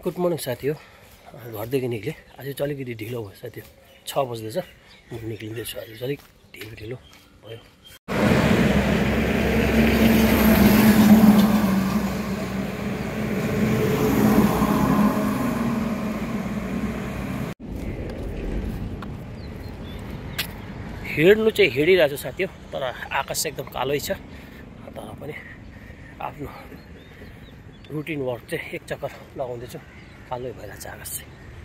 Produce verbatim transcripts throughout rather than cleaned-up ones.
Good morning साथी हो। घरदेखि निक्लेँ। आज चाहिँ अलिकति ढिलो भयो साथी हो। छ बज्दैछ म निक्लिँदैछु। आज चाहिँ अलिक ढिलो ढिलो भयो। हिँड्नु चाहिँ हिँडिरहेको छु साथी हो, तर आकाश चाहिँ एकदम कालै छ। तर पनि आफ्नो रुटिन वर्क चाहिँ एक चक्कर लगाउँदैछु। कालै भइरहेको छ आकाश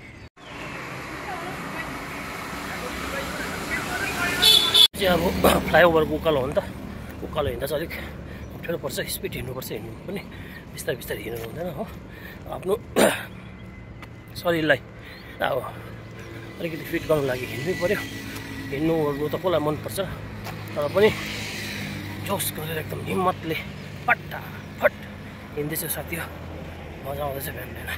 चाहिँ। अब फ्लाइओभरको उकालो हो नि त, उकालो हिँड्दा चाहिँ अलिक अप्ठ्यारो पर्छ। स्पिड हिँड्नुपर्छ, हिँड्नु पनि बिस्तारै बिस्तारै हिँड्नु हुँदैन हो। आफ्नो शरीरलाई अब अलिकति फिट गर्नु लागि हिँड्नै पऱ्यो। हिँड्नु ओर्नु त कसलाई मनपर्छ, तर पनि जोस गरेर एकदम हिम्मतले फटाफट हिँड्दैछु साथी हो। मजा आउँदैछ बिहान बिहान।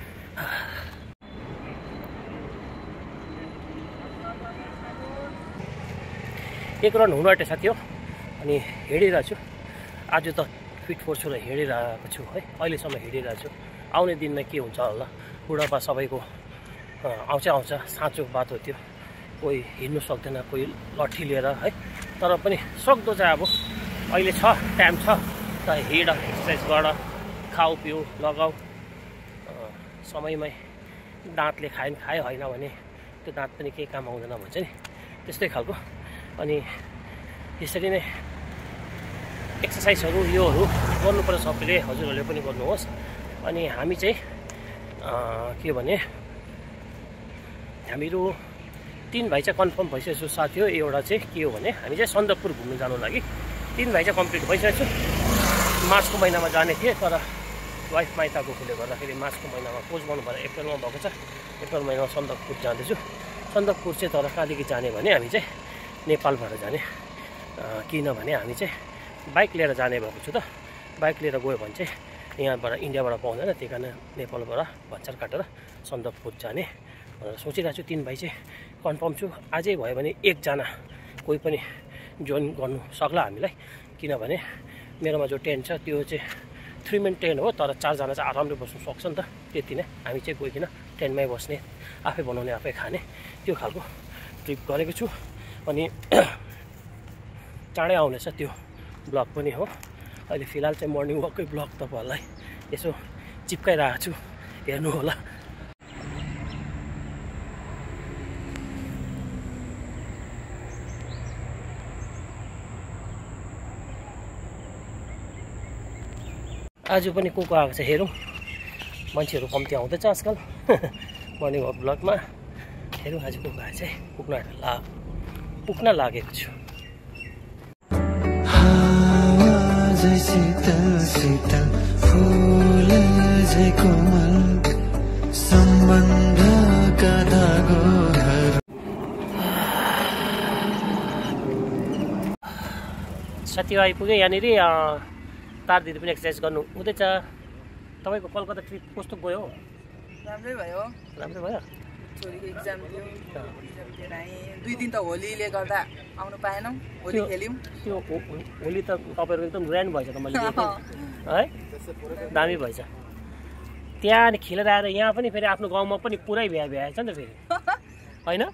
एक राउन्ड हुनु आँट्यो साथी हो, अनि हिँडिरहेको छु। आज त फिट फोर्छु र हिँडिरहेको छु है। अहिलेसम्म हिँडिरहेको छु। आउने दिनमा के हुन्छ होला, बुढापा सबैको आउँछ आउँछ। साँचो बात हो त्यो। कोही हिँड्नु सक्दैन, कोही लट्ठी लिएर है। तर पनि सक्दो चाहिँ अब अहिले छ, टाइम छ त हिँड, एक्सर्साइज गर, खाऊ पिउ लगाऊ समयमै। दाँतले खायो खायो, होइन भने त्यो दाँत पनि केही काम आउँदैन भन्छ नि, त्यस्तै खालको। अनि यसरी नै एक्सर्साइजहरू योहरू गर्नुपर्छ सबैले, हजुरहरूले पनि गर्नुहोस्। अनि हामी चाहिँ के भने हामीहरू तीन भाइ चाहिँ कन्फर्म भइसकेको छु साथी हो। एउटा चाहिँ के हो भने हामी चाहिँ सन्दकपुर घुम्नु जानु लागि तीन भाइ चाहिँ कम्प्लिट भइसकेको छु। मार्चको महिनामा जाने थिएँ, तर वाइफ माइत गएकोले गर्दाखेरि मार्चको महिनामा पोस्टपोन भएर अप्रिलमा भएको छ। अप्रिल महिनामा सन्दकपुर जाँदैछु। सन्दकपुर चाहिँ तर कहाँदेखि जाने भने हामी चाहिँ नेपालबाट जाने। किनभने हामी चाहिँ बाइक लिएर जाने भएको छु त। बाइक लिएर गयो भने चाहिँ यहाँबाट इन्डियाबाट पाउँदैन, त्यही कारण नेपालबाट भच्चार काटेर सन्दकपुर जाने भनेर सोचिरहेको छु। तिन भाइ चाहिँ कन्फर्म छु। आजै भयो भने एकजना कोही पनि जोइन गर्नु सक्ला हामीलाई, किनभने मेरोमा जो टेन्ट छ त्यो चाहिँ थ्री मेन टेन्ट हो, तर चारजना चाहिँ आरामले बस्नु सक्छ नि त। त्यति नै हामी चाहिँ गइकन टेन्टमै बस्ने, आफै बनाउने आफै खाने त्यो खालको ट्रिप गरेको छु। अनि चाँडै आउनेछ त्यो ब्लग पनि हो। अहिले फिलहाल चाहिँ मर्निङ वककै ब्लग तपाईँहरूलाई यसो चिप्काइरहेको छु, हेर्नु होला। आज पनि को को आएको छ हेरौँ। मान्छेहरू कम्ती आउँदैछ आजकल मर्निङ वक ब्लगमा। हेरौँ आज को को आएछ है। पुग्न ला पुग्न लागेको छु। साथी आइपुगेँ यहाँनिर। तार दिदी पनि एक्सर्साइज गर्नु हुँदैछ। तपाईँको कलकत्ता ट्रिप कस्तो गयो? राम्रै भयो। राम्रै भयो। छोरीको इक्जाम थियो, इक्जाम दिएर आएँ। दुई दिन त होलीले गर्दा आउनु पाएनौँ, होली खेल्यौँ। त्यो होली त तपाईँहरूको एकदम ग्रान्ड भएछ त, मैले है दामी भएछ। त्यहाँ खेलेर आएर यहाँ पनि फेरि आफ्नो गाउँमा पनि पुरै भ्या भ्याएछ नि त फेरि, होइन?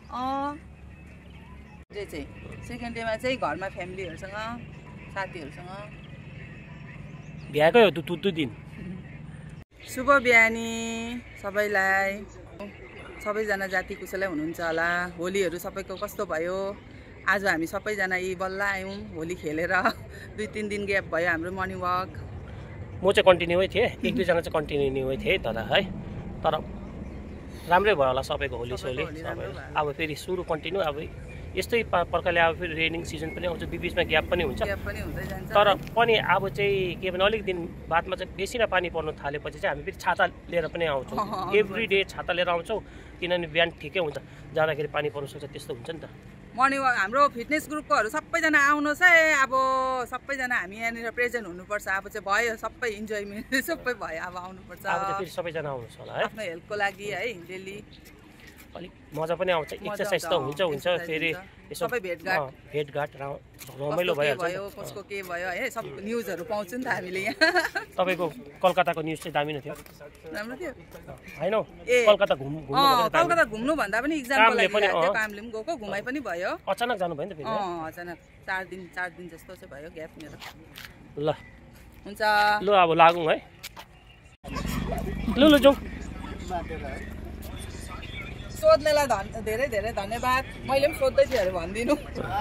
चाहिँ सेकेन्ड डेमा चाहिँ घरमा फ्यामिलीहरूसँग साथीहरूसँग भ्याएकै हो दुई दुई दिन। शुभ बिहानी सबैलाई। सबैजना जाति कुशलै हुनुहुन्छ होला। होलीहरू सबैको कस्तो भयो? आज हामी सबैजना यी बल्ल आयौँ होली खेलेर। दुई तिन दिन ग्याप भयो हाम्रो मर्निङ वक। म चाहिँ कन्टिन्युै थिएँ, एक दुईजना चाहिँ कन्टिन्युै थिएँ तर है। तर राम्रै भयो होला सबैको होली सोली सबै। अब फेरि सुरु कन्टिन्यू। अब यस्तै प्रकारले अब फेरि रेनिङ सिजन पनि आउँछ, बिचमा ग्याप पनि हुन्छ। तर पनि अब चाहिँ के भने अलिक दिन बादमा चाहिँ बेसी नै पानी पर्नु थालेपछि चाहिँ हामी फेरि छाता लिएर पनि आउँछौँ। एभ्री डे छाता लिएर आउँछौँ, किनभने बिहान ठिकै हुन्छ, जाँदाखेरि पानी पर्नु सक्छ, त्यस्तो हुन्छ नि त। मर्निङ वक हाम्रो फिटनेस ग्रुपकोहरू सबैजना आउनुहोस् है। अब सबैजना हामी यहाँनिर प्रेजेन्ट हुनुपर्छ। अब चाहिँ भयो सबै इन्जोयमेन्ट सबै भयो, अब आउनुपर्छ। अब चाहिँ फेरि सबैजना आउनुहोस् होला है, आफ्नो हेल्थको लागि है। डेली अलिक मजा पनि आउँछ, एक्सर्साइज त हुन्छ हुन्छ फेरि यसो सबै भेटघाट भेटघाट रमाइलो भइहाल्छ। कसको के भयो है सब न्युजहरू पाउँछु नि त हामीले यहाँ। तपाईँको कलकत्ताको न्युज चाहिँ दामी नै थियो, राम्रो थियो होइन? कलकत्ता घुम घुम्नु कलकत्ता घुम्नु भन्दा पनि इक्जामको लागि गएको, कामले पनि गएको, घुमाइ पनि भयो। अचानक जानु भयो नि त फेरि? अँ अचानक चार दिन चार दिन जस्तो चाहिँ भयो ग्याप मेरो। ल हुन्छ लु अब लागौँ है, लु लु जाउँ। सोध्नेलाई धन धेरै धेरै धन्यवाद, मैले पनि सोध्दै थिएँ अरे भनिदिनु।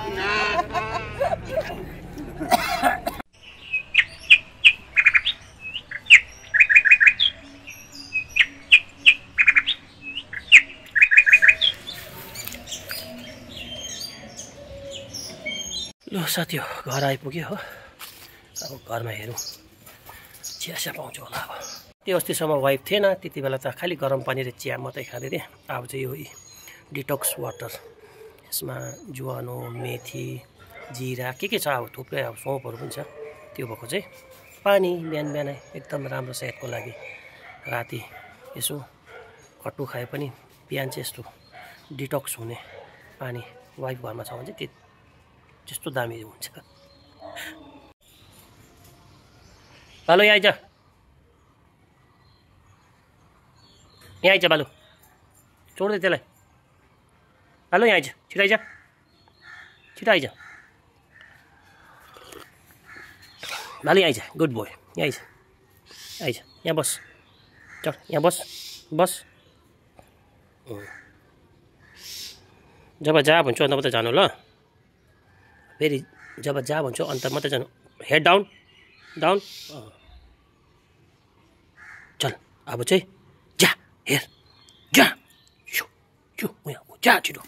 ल साथी हो घर आइपुग्यो हो, अब घरमा हेरौँ चिया पाउँछु होला। अब त्यो अस्तिसम्म वाइफ थिएन, त्यति बेला त खालि गरम पानी र चिया मात्रै खाँदै थिएँ। अब चाहिँ यो डिटक्स वाटर, यसमा ज्वानो, मेथी, जिरा के के छ, अब थुप्रै अब सौँपहरू पनि छ, त्यो भएको चाहिँ पानी बिहान बिहानै एकदम राम्रो सेहतको लागि। राति यसो खट्टु खाए पनि बिहान चाहिँ यस्तो डिटक्स हुने पानी वाइफ घरमा छ भने चाहिँ त्यस्तो दामी हुन्छ। बालु यहाँ आइज, यहाँ आइज बालु, छोड्दै त्यसलाई। बालु यहाँ आइज, छिटो आइज, छिटो आइज बालु, यहाँ आइज, गुड बोय, यहाँ आइज, आइज यहाँ बस, चल यहाँ बस बस। जब जा भन्छु अन्त मात्रै जानु ल, फेरि जब जा भन्छु अन्त मात्रै जानु। हेड डाउन डाउन, चल अब चाहिँ जा, हेर जा, यो यो यहाँ जा छिटो।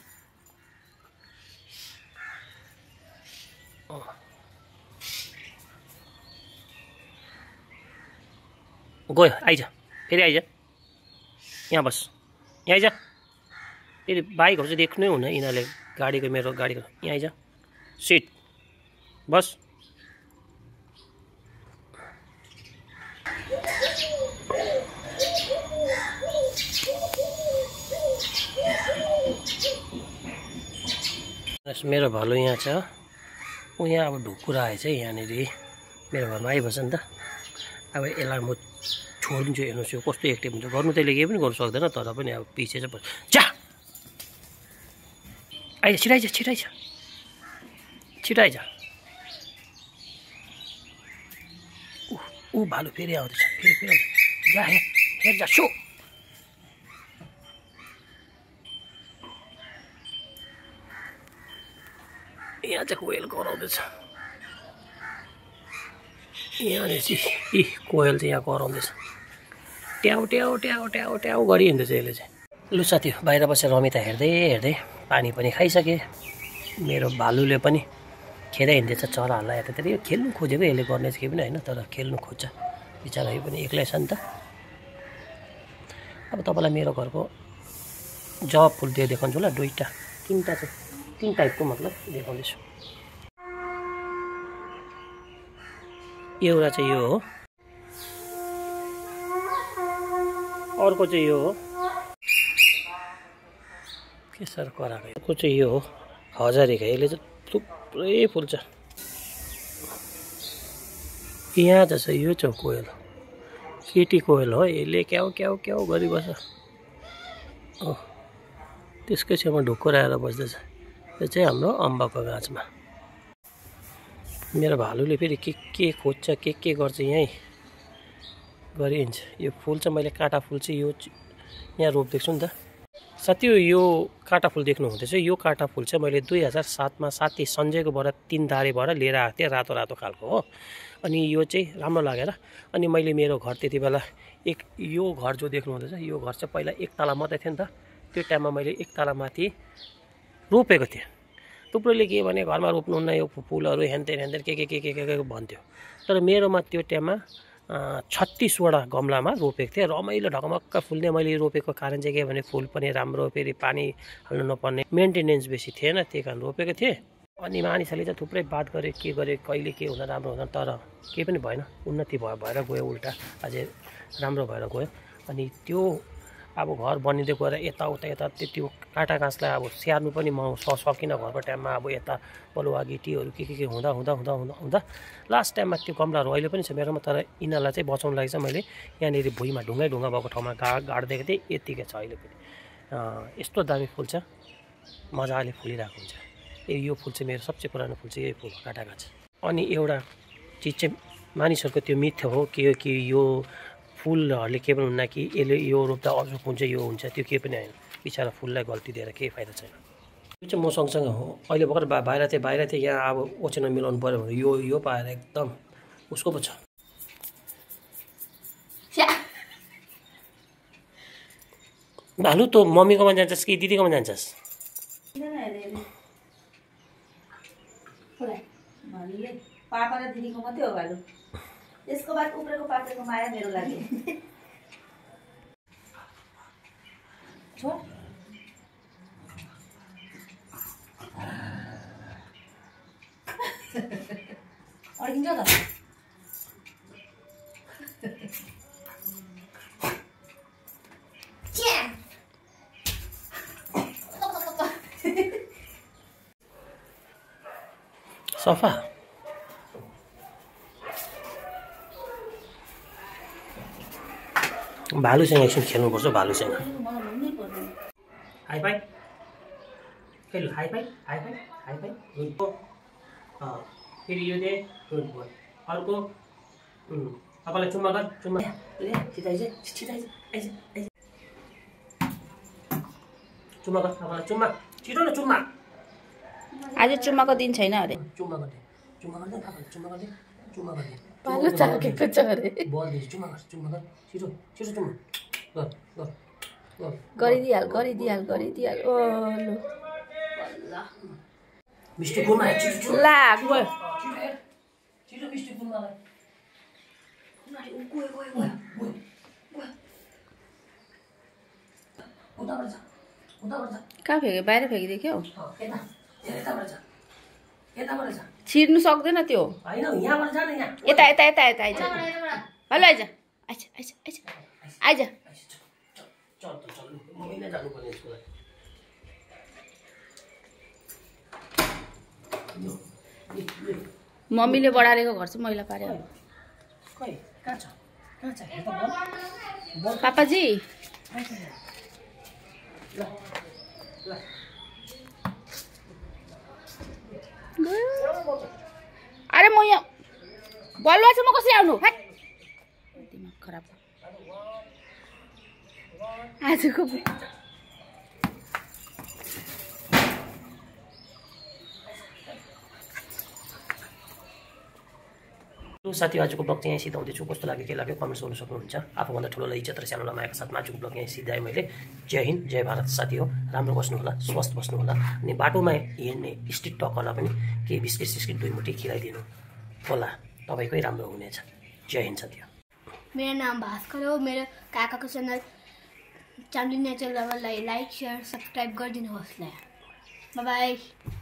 गयो, आइज फेरि आइज, यहाँ बस, यहाँ आइज। फेरि बाइकहरू चाहिँ देख्नै हुन्न यिनीहरूले, गाडीको मेरो गाडीको। यहाँ आइज, सिट बस। मेरो भालु यहाँ छ, ऊ यहाँ अब ढुकुर आएछ यहाँनिर मेरो घरमा आइबस्छ नि त। अब यसलाई म छोडिदिन्छु, हेर्नुहोस् यो कस्तो एक्टिभ हुन्छ, गर्नु त्यसले केही पनि गर्नु सक्दैन, तर पनि अब पछि चाहिँ जा आइज, छिराइज छिराइज छिटो आइज। ऊ भालु फेरि आउँदैछ, फेरि फेरि जा, हेर हेर जा, सो यहाँ चाहिँ कोयल कराउँदैछ, यहाँनिर चाहिँ इ कोयल चाहिँ यहाँ कराउँदैछ, ट्याउ ट्याउ ट्याउ ट्याउ ट्याउ गरी हिँड्दैछ यसले चाहिँ। लु साथी बाहिर बसेर रमिता हेर्दै हेर्दै पानी पनि खाइसके, मेरो भालुले पनि खेदै हिँड्दैछ चराहरूलाई यतातिर। यो खेल्नु खोजेको यसले गर्ने चाहिँ केही पनि होइन, तर खेल्नु खोज्छ बिचरा, यो पनि एक्लै छ नि त। अब तपाईँलाई मेरो घरको जवाब फुल दिए देखाउँछु ल, दुईवटा तिनवटा चाहिँ तिन टाइपको मतलब देखाउँदैछु। एउटा चाहिँ यो हो, अर्को चाहिँ यो हो, के सर कराएको, अर्को चाहिँ यो हो हजारेका, यसले चाहिँ थुप्रै फुल्छ। यहाँ त छ यो चाहिँ कोयल, केटी कोयल हो, यसले क्याउ क्याउ क्याउ गरिबस्छ। हो त्यसकै छेउमा ढुक्कुर आएर बस्दैछ, यो चाहिँ हाम्रो अम्बाको गाछमा। मेरो भालुले फेरि के के खोज्छ के के गर्छ यहीँ गरिन्छ। यो फुल चाहिँ मैले काँटा फुल चाहिँ यो यहाँ रोपिदिएको छु नि त साथी। यो काँटा फुल देख्नु हुँदैछ, यो काँटा फुल चाहिँ मैले दुई हजार सातमा साथी सञ्जयकोबाट तिन धारेबाट लिएर आएको थिएँ, रातो रातो खालको हो। अनि यो चाहिँ राम्रो लागेर अनि मैले मेरो घर त्यति बेला एक यो घर जो देख्नु हुँदैछ, यो घर चाहिँ पहिला एक तला मात्रै थियो नि त। त्यो टाइममा मैले एक तला माथि रोपेको थिएँ। थुप्रोले के भने घरमा रोप्नुहुन्न यो फुलहरू हेनतेन हेनतेन के के के के के भन्थ्यो, तर मेरोमा त्यो टाइममा छत्तिसवटा गमलामा रोपेको थिएँ। रमाइलो ढकमक्क फुल्ने मैले रोपेको कारण चाहिँ के भने फुल पनि राम्रो, फेरि पानी हाल्नु नपर्ने, मेन्टेनेन्स बेसी थिएन, त्यही कारण रोपेको थिएँ। अनि मानिसहरूले चाहिँ थुप्रै बात गरे, के गरे, कहिले के हुँदा राम्रो हुँदैन, तर केही पनि भएन, उन्नति भयो भएर गयो, उल्टा अझै राम्रो भएर गयो। अनि त्यो अब घर बनिँदै गएर यताउता यता त्यति काँटा काँचलाई अब स्याहार्नु पनि म सकिनँ घरको टाइममा। अब यता बलुवा गिटीहरू के के के हुँदा हुँदा हुँदा हुँदा हुँदा लास्ट टाइममा त्यो गमलाहरू अहिले पनि छ मेरोमा, तर यिनीहरूलाई चाहिँ बचाउनु लागि चाहिँ मैले यहाँनिर भुइँमा ढुङ्गै ढुङ्गा भएको ठाउँमा गा गाडिदिएको थिएँ। यत्तिकै छ अहिले पनि। यस्तो दामी फुल छ, मजाले फुलिरहेको हुन्छ। ए यो फुल चाहिँ मेरो सबसे पुरानो फुल चाहिँ यही फुल हो, काँटा काँच। अनि एउटा चिज चाहिँ मानिसहरूको त्यो मिथ्य हो के कि यो फुलहरूले के पनि हुन्न कि यसले यो रोप्दा अरू फुल चाहिँ यो हुन्छ, त्यो केही पनि होइन। बिचरा फुललाई गल्ती दिएर केही फाइदा छैन। यो चाहिँ म सँगसँगै हो। अहिले भर्खर बा बाहिर थिएँ बाहिर थिएँ यहाँ अब ओछ्यान मिलाउनु पऱ्यो भने यो यो पाएर एकदम उसको पो छ। भालु तँ मम्मीकोमा जान्छस् कि दिदीकोमा जान्छस्? पापा र दिदीको मात्रै हो भालु, त्यसको बाद उब्रेको पापेको माया मेरो लागि। अड्किन्छ त सफा भालुसँग एकछिन खेल्नुपर्छ। भालुसँग हाई फाई खेल्नु, high five high five high five good boy. फेरि यो दे गुड बो। अर्को तपाईँलाई चुम्मा गर, चुम्मा छिटो आइज छिटो आइज आइज आइज चुम्मा गर, तपाईँलाई चुम्मा छिटो न चुम्मा। आज चुम्माको दिन छैन अरे। चुम्मा गर्दै चुम्मा गर्दै तपाईँलाई चुम्मा गर्दै चुम्मा गर्दै भालु चाकेको छ अरे। बल्दैछ, चुम्मा गर चुम्मा गर छिटो छिटो चुम्मा गर गर गर गरिदिहाल गरिदिहाल गरिदिहाल। ओ लो मिस्टी कुलमा छिटो छिटो ला गयो छिटो मिस्टी कुलमालाई गयो गयो गयो गयो उताबाट छ उताबाट छ। कहाँ फ्याँक्यो? बाहिर फ्याँकिदियो क्या हो? यता यताबाट छ यताबाट छ। छिर्नु सक्दैन त्यो। होइन यहाँबाट जाने यहाँ। यता यता यता यता आइज हेलो आइज आइज आइज आइज आइज चल त चल मैले जानुपर्ने यसको लागि। मम्मीले बढारेको घर चाहिँ मैला पार्यो। खै कहाँ छ कहाँ छ हेर त बल पापाजी ल ल अरे म यहाँ बलुवा चाहिँ म कसरी आउनु? दिमाग खराब आजको। साथी आजको ब्लग चाहिँ यहाँ सिधाउँदैछु। कस्तो लाग्यो के लाग्यो कमेन्ट्स गर्नु सक्नुहुन्छ। आफूभन्दा ठुलोलाई इज्जत र सानोलाई मायाको साथमा आजको ब्लग यहाँ सिधाएँ मैले। जय हिन्द जय भारत साथी हो। राम्रो बस्नु होला, स्वस्थ बस्नु होला। अनि बाटोमा हिँड्ने स्ट्रिट टकरलाई पनि केही बिस्किट सिस्किट दुई मुठी खिलाइदिनु होला, तपाईँकै राम्रो हुनेछ। जय हिन्द साथी हो। मेरो नाम भास्कर हो। मेरो काकाको च्यानल चाम्लिङ नेचर लभरलाई लाइक सेयर सब्सक्राइब गरिदिनुहोस्। ल बाई बाई।